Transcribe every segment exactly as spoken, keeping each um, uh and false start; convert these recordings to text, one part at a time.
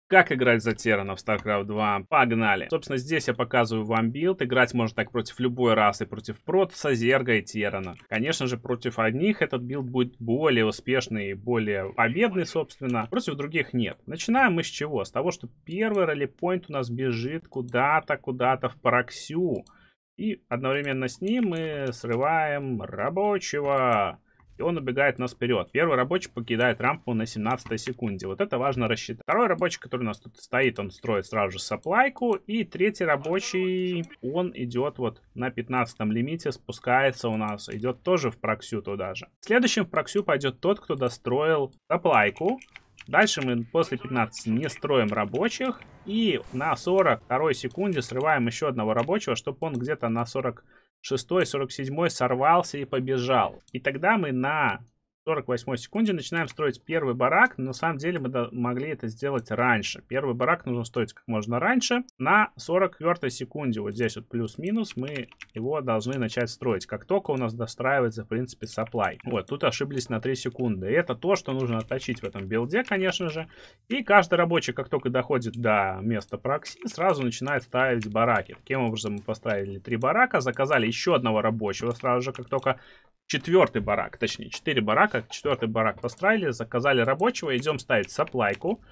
Как играть за Террана в StarCraft два? Погнали! Собственно, здесь я показываю вам билд. Играть можно так против любой расы, против Протоса, Зерга и Террана. Конечно же, против одних этот билд будет более успешный и более победный, собственно. Против других нет. Начинаем мы с чего? С того, что первый ралли-пойнт у нас бежит куда-то, куда-то в Проксю. И одновременно с ним мы срываем рабочего. И он убегает нас вперед. Первый рабочий покидает рампу на семнадцатой секунде. Вот это важно рассчитать. Второй рабочий, который у нас тут стоит, он строит сразу же саплайку. И третий рабочий, он идет вот на пятнадцатом лимите, спускается у нас. Идет тоже в проксю туда же. Следующим в проксю пойдет тот, кто достроил саплайку. Дальше мы после пятнадцати не строим рабочих. И на сорок второй секунде срываем еще одного рабочего, чтобы он где-то на сорок шестой сорок седьмой сорвался и побежал. И тогда мы на сорок восьмой секунде начинаем строить первый барак. Но на самом деле мы могли это сделать раньше. Первый барак нужно строить как можно раньше. На сорок четвёртой секунде, вот здесь вот плюс-минус, мы его должны начать строить. Как только у нас достраивается, в принципе, supply. Вот, тут ошиблись на три секунды. И это то, что нужно отточить в этом билде, конечно же. И каждый рабочий, как только доходит до места прокси, сразу начинает ставить бараки. Таким образом, мы поставили три барака, заказали еще одного рабочего сразу же, как только четвертый барак, точнее, четыре барака, четвертый барак поставили, заказали рабочего, идем ставить саплайку.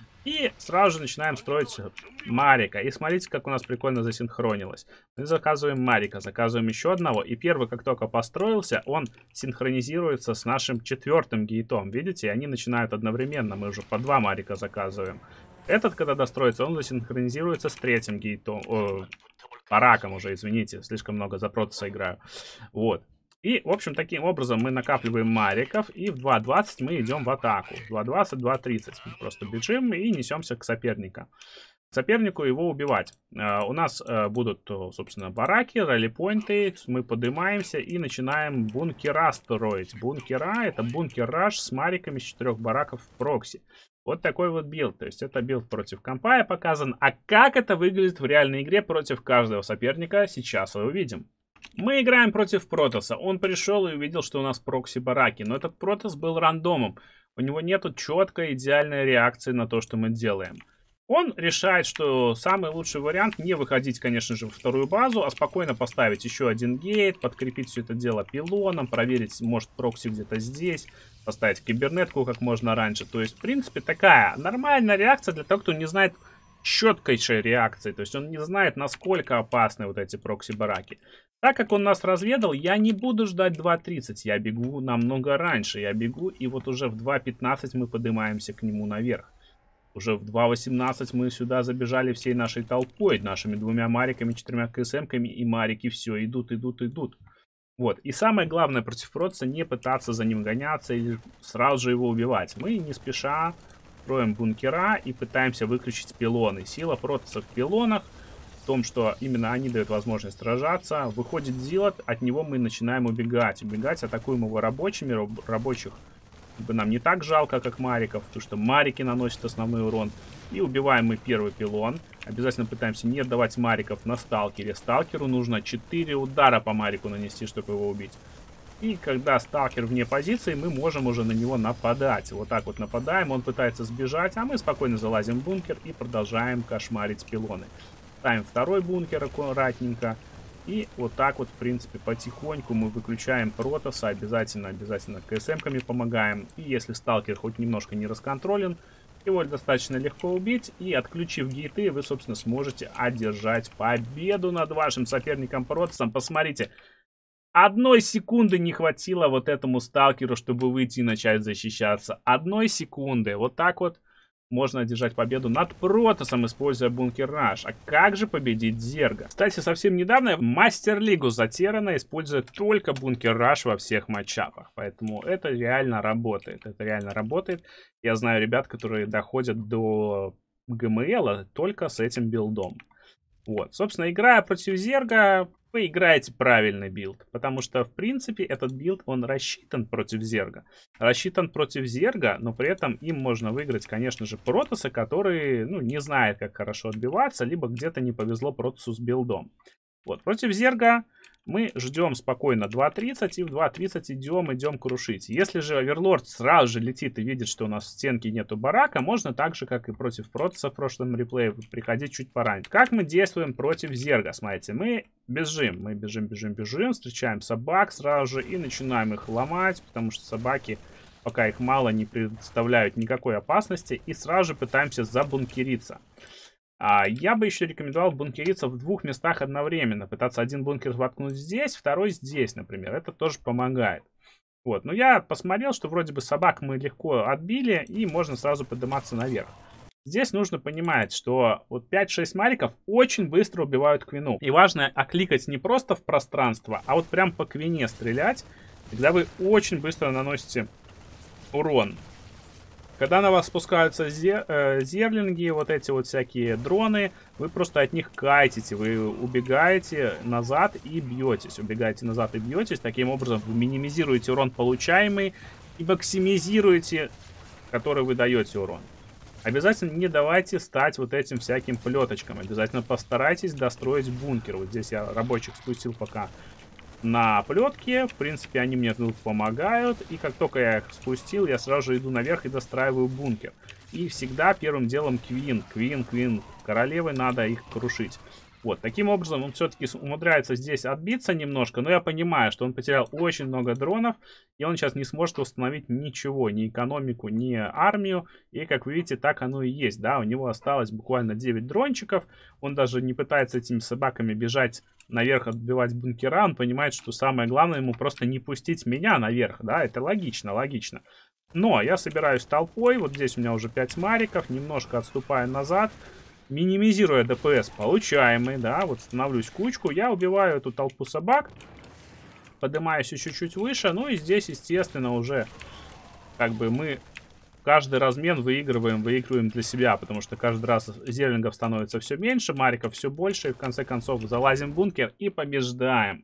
И сразу же начинаем строить Марика. И смотрите, как у нас прикольно засинхронилось. Мы заказываем Марика, заказываем еще одного. И первый, как только построился, он синхронизируется с нашим четвертым гейтом. Видите, они начинают одновременно. Мы уже по два Марика заказываем. Этот, когда достроится, он засинхронизируется с третьим гейтом. О, бараком уже, извините, слишком много за Протоса играю. Вот. И, в общем, таким образом мы накапливаем мариков, и в два двадцать мы идем в атаку. В два двадцать, два тридцать мы просто бежим и несемся к сопернику. К сопернику его убивать. Uh, у нас uh, будут, собственно, бараки, ралли-пойнты. Мы поднимаемся и начинаем бункера строить. Бункера — это бункер-раш с мариками с четырех бараков в прокси. Вот такой вот билд. То есть это билд против компая показан. А как это выглядит в реальной игре против каждого соперника, сейчас мы увидим. Мы играем против Протоса. Он пришел и увидел, что у нас прокси-бараки. Но этот Протос был рандомом. У него нету четкой идеальной реакции на то, что мы делаем. Он решает, что самый лучший вариант не выходить, конечно же, во вторую базу, а спокойно поставить еще один гейт, подкрепить все это дело пилоном, проверить, может, прокси где-то здесь, поставить кибернетку как можно раньше. То есть, в принципе, такая нормальная реакция для того, кто не знает четкейшей реакции. То есть он не знает, насколько опасны вот эти прокси-бараки. Так как он нас разведал, я не буду ждать два тридцать, я бегу намного раньше. Я бегу, и вот уже в два пятнадцать мы поднимаемся к нему наверх. Уже в два восемнадцать мы сюда забежали всей нашей толпой, нашими двумя мариками, четырьмя КСМками, и марики все идут, идут, идут. Вот, и самое главное против Протоса не пытаться за ним гоняться или сразу же его убивать. Мы не спеша строим бункера и пытаемся выключить пилоны. Сила Протоса в пилонах. В том, что именно они дают возможность сражаться. Выходит Зилот, от него мы начинаем убегать. Убегать, атакуем его рабочими. Рабочих нам не так жалко, как мариков, потому что марики наносят основной урон. И убиваем мы первый пилон. Обязательно пытаемся не отдавать мариков на сталкере. Сталкеру нужно четыре удара по марику нанести, чтобы его убить. И когда сталкер вне позиции, мы можем уже на него нападать. Вот так вот нападаем, он пытается сбежать, а мы спокойно залазим в бункер и продолжаем кошмарить пилоны. Ставим второй бункер аккуратненько. И вот так вот, в принципе, потихоньку мы выключаем Протоса. Обязательно, обязательно КСМками помогаем. И если сталкер хоть немножко не расконтролен, его достаточно легко убить. И отключив гейты, вы, собственно, сможете одержать победу над вашим соперником Протосом. Посмотрите, одной секунды не хватило вот этому сталкеру, чтобы выйти и начать защищаться. Одной секунды. Вот так вот можно одержать победу над Протосом, используя бункер раш. А как же победить Зерга? Кстати, совсем недавно мастер-лигу за Террана использует только бункер раш во всех матчапах. Поэтому это реально работает. Это реально работает. Я знаю ребят, которые доходят до ГМЛа только с этим билдом. Вот. Собственно, играя против Зерга, вы играете правильный билд. Потому что, в принципе, этот билд, он рассчитан против Зерга. Рассчитан против Зерга, но при этом им можно выиграть, конечно же, Протоса, который, ну, не знает, как хорошо отбиваться, либо где-то не повезло Протосу с билдом. Вот. Против Зерга Мы ждем спокойно два тридцать и в два тридцать идем, идем крушить. Если же оверлорд сразу же летит и видит, что у нас в стенке нету барака, можно так же, как и против Протоса в прошлом реплее, приходить чуть пораньше. Как мы действуем против Зерга? Смотрите, мы бежим, мы бежим, бежим, бежим, встречаем собак сразу же и начинаем их ломать, потому что собаки, пока их мало, не представляют никакой опасности, и сразу же пытаемся забункериться. А я бы еще рекомендовал бункериться в двух местах одновременно. Пытаться один бункер воткнуть здесь, второй здесь, например. Это тоже помогает. Вот. Но я посмотрел, что вроде бы собак мы легко отбили, и можно сразу подниматься наверх. Здесь нужно понимать, что вот пять-шесть мариков очень быстро убивают квину. И важно окликать не просто в пространство, а вот прям по квине стрелять. Тогда вы очень быстро наносите урон. Когда на вас спускаются зер, э, зерлинги, вот эти вот всякие дроны, вы просто от них кайтите, вы убегаете назад и бьетесь. Убегаете назад и бьетесь. Таким образом вы минимизируете урон получаемый и максимизируете, который вы даете урон. Обязательно не давайте стать вот этим всяким плеточкам. Обязательно постарайтесь достроить бункер. Вот здесь я рабочих спустил пока на плетке. В принципе, они мне тут помогают. И как только я их спустил, я сразу же иду наверх и достраиваю бункер. И всегда первым делом квин, квин, квин. Королевы надо их крушить. Вот, таким образом он все-таки умудряется здесь отбиться немножко, но я понимаю, что он потерял очень много дронов, и он сейчас не сможет восстановить ничего, ни экономику, ни армию, и как вы видите, так оно и есть, да, у него осталось буквально девять дрончиков, он даже не пытается этими собаками бежать наверх, отбивать бункера, он понимает, что самое главное ему просто не пустить меня наверх, да, это логично, логично. Но я собираюсь толпой, вот здесь у меня уже пять мариков, немножко отступаю назад, минимизируя ДПС получаемый, да, вот становлюсь кучку, я убиваю эту толпу собак, поднимаюсь еще чуть выше, ну и здесь, естественно, уже как бы мы каждый размен выигрываем, выигрываем для себя, потому что каждый раз зерлингов становится все меньше, мариков все больше, и в конце концов залазим в бункер и побеждаем.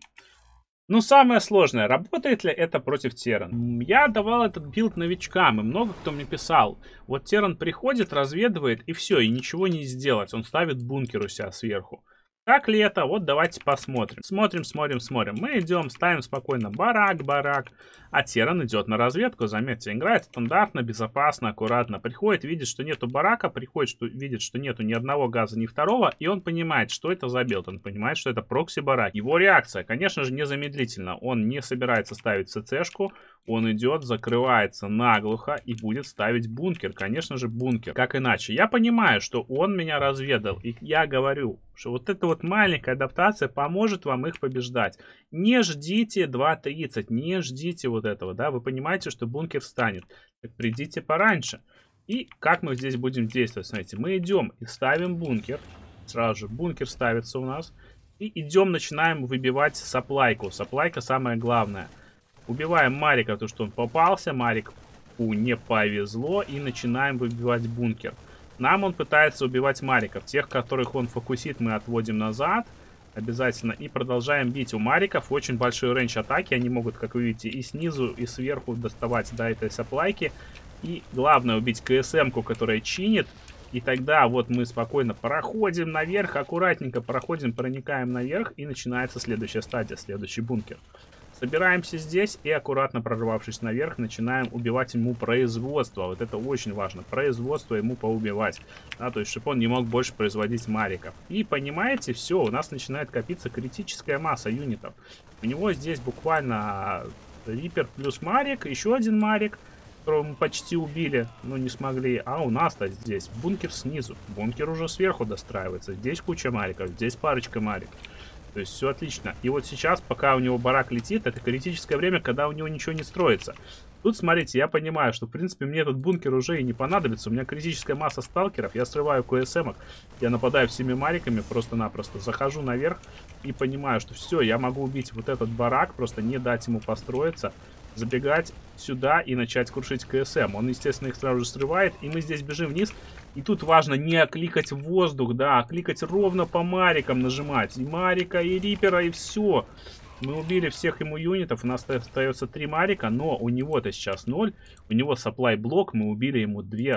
Ну, самое сложное, работает ли это против Терран? Я давал этот билд новичкам, и много кто мне писал. Вот Терран приходит, разведывает, и все, и ничего не сделать. Он ставит бункер у себя сверху. Так ли это? Вот давайте посмотрим. Смотрим, смотрим, смотрим. Мы идем, ставим спокойно барак, барак. А Терран идет на разведку, заметьте. Играет стандартно, безопасно, аккуратно. Приходит, видит, что нету барака. Приходит, что, видит, что нету ни одного газа, ни второго. И он понимает, что это за билд. Он понимает, что это прокси-барак. Его реакция, конечно же, незамедлительна. Он не собирается ставить СЦшку. Он идет, закрывается наглухо и будет ставить бункер. Конечно же, бункер. Как иначе? Я понимаю, что он меня разведал. И я говорю, что вот эта вот маленькая адаптация поможет вам их побеждать. Не ждите два тридцать, не ждите вот этого, да. Вы понимаете, что бункер встанет. Так придите пораньше. И как мы здесь будем действовать? Смотрите, мы идем и ставим бункер. Сразу же бункер ставится у нас. И идем, начинаем выбивать саплайку. Саплайка самое главное. Убиваем Марика, то что он попался. Марику не повезло. И начинаем выбивать бункер. Нам он пытается убивать Мариков. Тех, которых он фокусит, мы отводим назад. Обязательно. И продолжаем бить. У Мариков очень большой рейндж атаки. Они могут, как вы видите, и снизу, и сверху доставать до этой саплайки. И главное убить КСМ-ку, которая чинит. И тогда вот мы спокойно проходим наверх. Аккуратненько проходим, проникаем наверх. И начинается следующая стадия, следующий бункер. Собираемся здесь и, аккуратно прорвавшись наверх, начинаем убивать ему производство. Вот это очень важно. Производство ему поубивать. Да, то есть, чтобы он не мог больше производить мариков. И понимаете, все, у нас начинает копиться критическая масса юнитов. У него здесь буквально Риппер плюс марик, еще один марик, которого мы почти убили, но не смогли. А у нас-то здесь бункер снизу. Бункер уже сверху достраивается. Здесь куча мариков, здесь парочка мариков. То есть все отлично. И вот сейчас, пока у него барак летит, это критическое время, когда у него ничего не строится. Тут, смотрите, я понимаю, что, в принципе, мне этот бункер уже и не понадобится. У меня критическая масса сталкеров. Я срываю КСМок. Я нападаю всеми мариками просто-напросто. Захожу наверх и понимаю, что все, я могу убить вот этот барак, просто не дать ему построиться. Забегать сюда и начать крушить КСМ. Он, естественно, их сразу же срывает. И мы здесь бежим вниз. И тут важно не кликать в воздух, да, а кликать ровно по марикам нажимать. И марика, и риппера, и все. Мы убили всех ему юнитов. У нас остается три марика, но у него-то сейчас ноль. У него supply блок. Мы убили ему две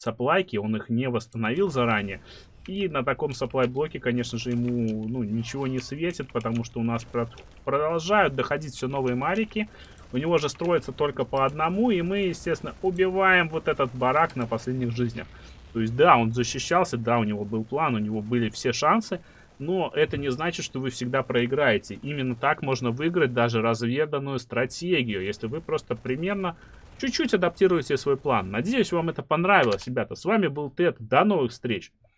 саплайки, он их не восстановил заранее. И на таком саплай-блоке, конечно же, ему ну, ничего не светит, потому что у нас продолжают доходить все новые марики. У него же строится только по одному, и мы, естественно, убиваем вот этот барак на последних жизнях. То есть, да, он защищался, да, у него был план, у него были все шансы, но это не значит, что вы всегда проиграете. Именно так можно выиграть даже разведанную стратегию, если вы просто примерно чуть-чуть адаптируете свой план. Надеюсь, вам это понравилось, ребята. С вами был Тед, до новых встреч!